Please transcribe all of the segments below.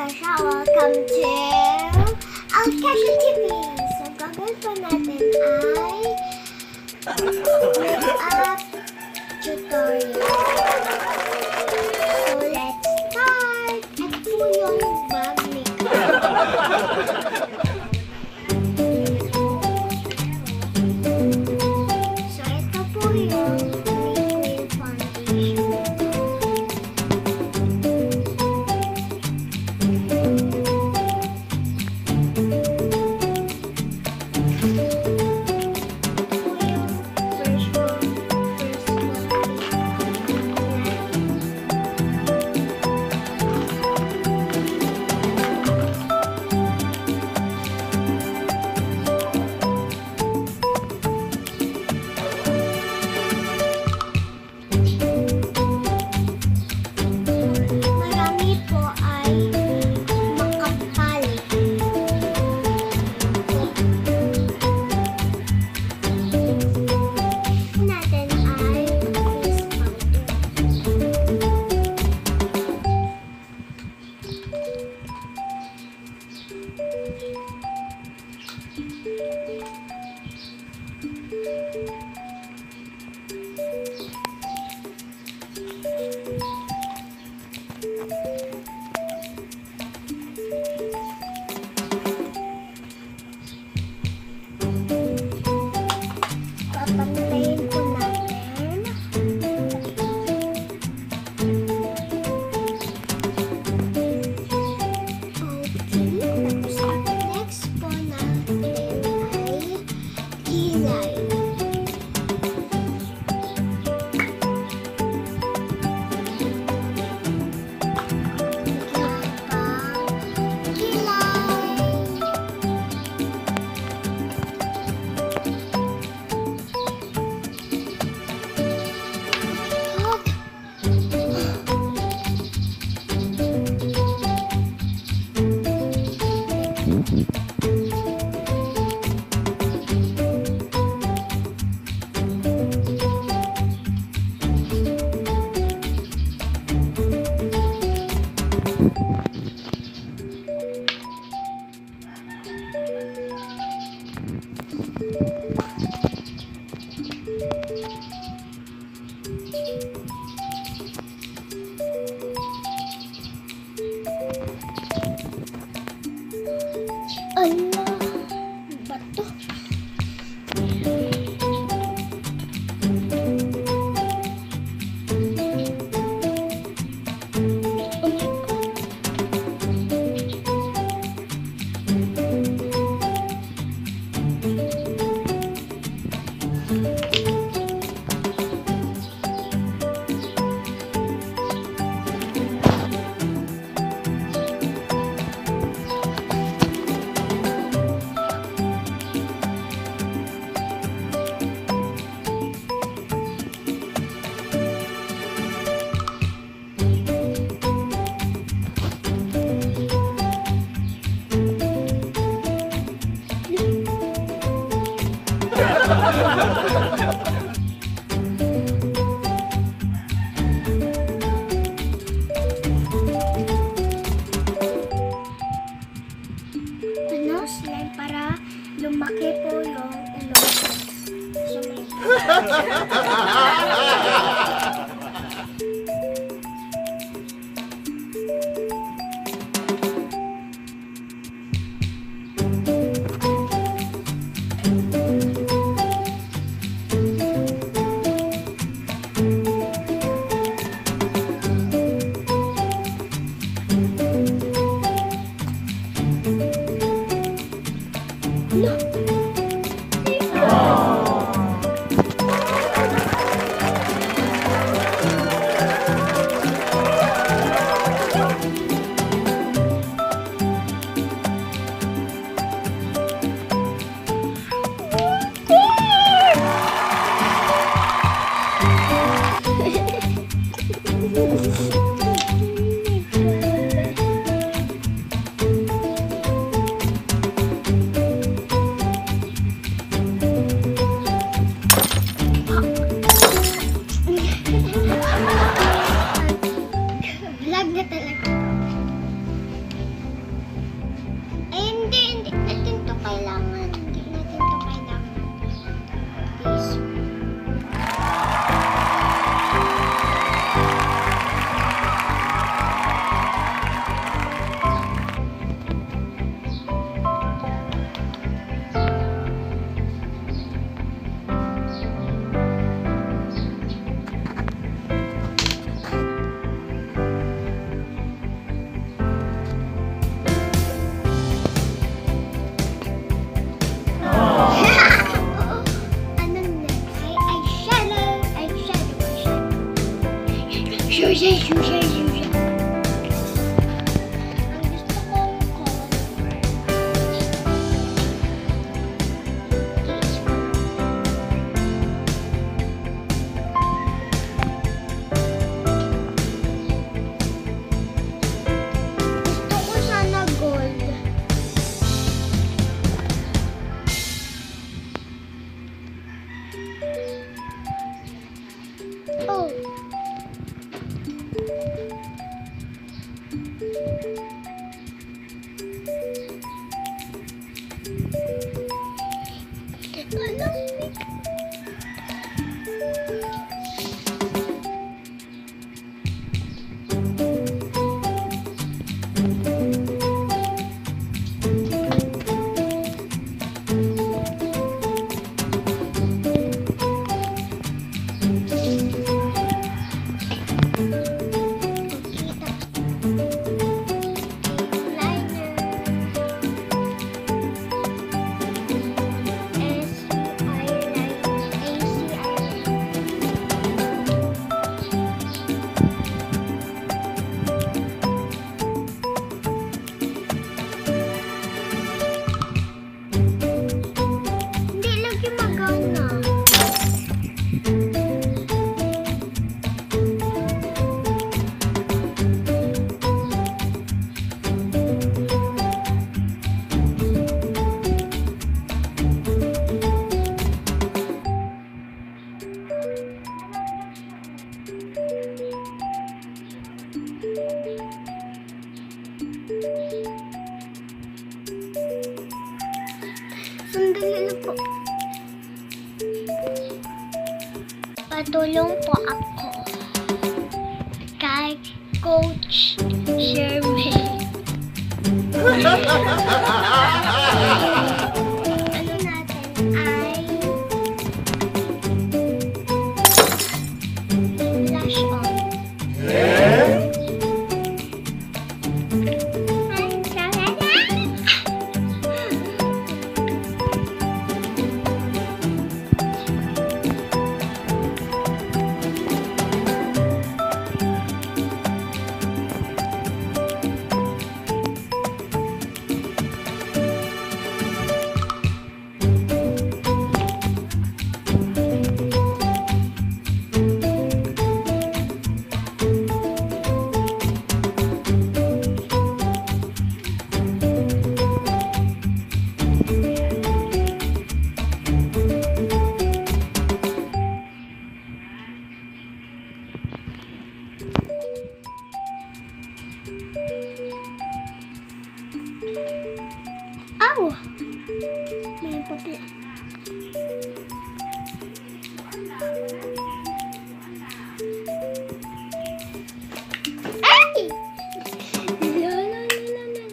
Alkezhia. Welcome to Alkezhia TV. So, gagawin po natin ay Make.up tutorial. So, let's start. Ito po yung bag makeup. So, ito po yung liquid foundation. Papantayin po natin. Okay, tapos next po natin ay kilay. Ala, bato. Ano? Slime para lumaki po yung ilong. Vlog na talaga. Oh. Sandali lang po. Patulong po ako kay Coach Sherman. Ano natin ay flash on. Ow! May papel. Ay! La la la la la.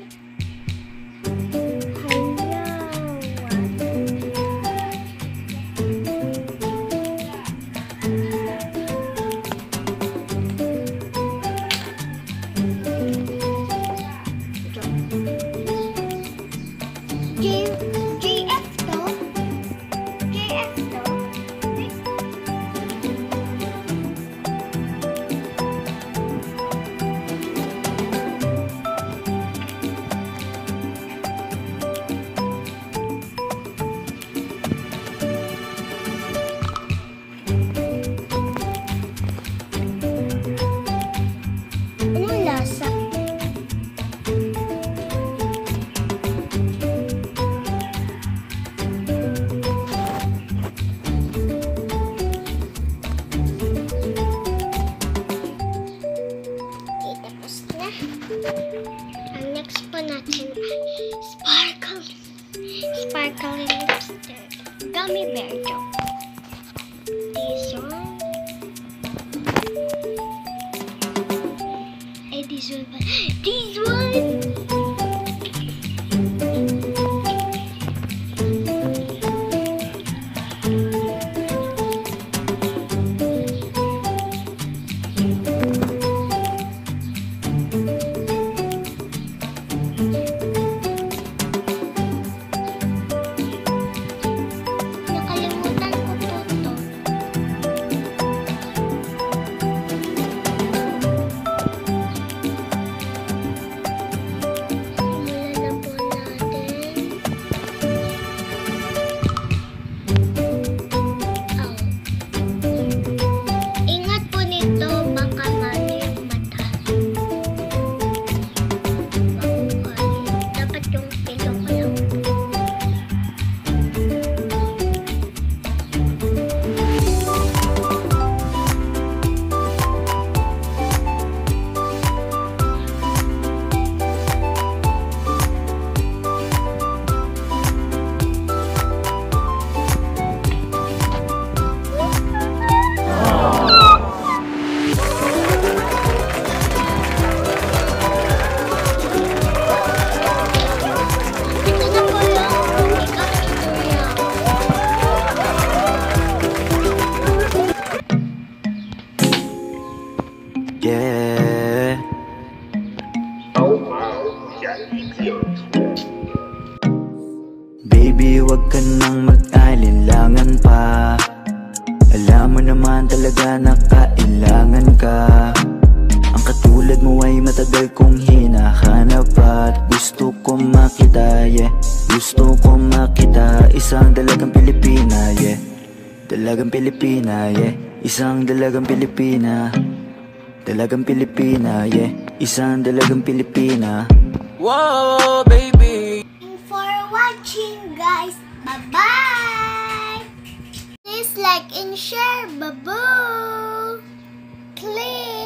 JF to? JF to? Anong lasa? Ang next po natin ay sparkling lipstick. Gummy bear joke. This one. Ay, this one pa. This one! Nakalimutan ko po to. Baby, wag ka nang mag-alinlangan pa. Alam mo naman talaga na kailangan ka. Ang katulad mo ay matagal kong hinahanap at gusto kong makita, yeah. Gusto kong makita, isang dalagang Pilipina, yeah. Dalagang Pilipina, yeah. Isang dalagang Pilipina. Dalagang Pilipina, yeah. Isang dalagang Pilipina. Whoa, baby. Thanks for watching, guys. Bye-bye. Please like and share. Bye-bye. Click.